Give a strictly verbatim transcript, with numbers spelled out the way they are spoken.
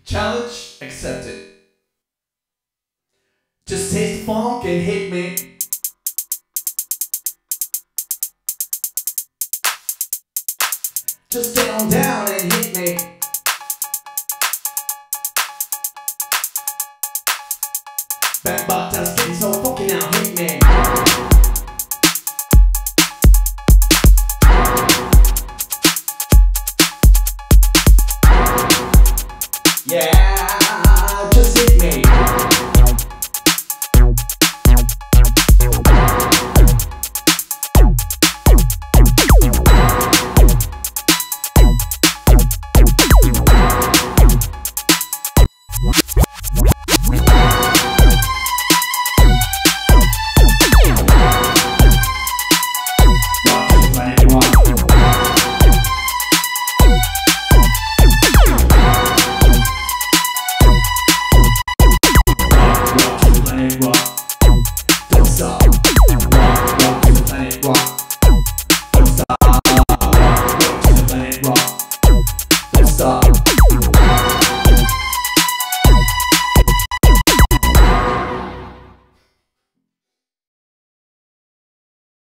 Challenge accepted. Just taste the funk and hit me. Just get on down and hit me. Back butt just getting so funky now, hit me. Yeah, just hit me. Don't stop.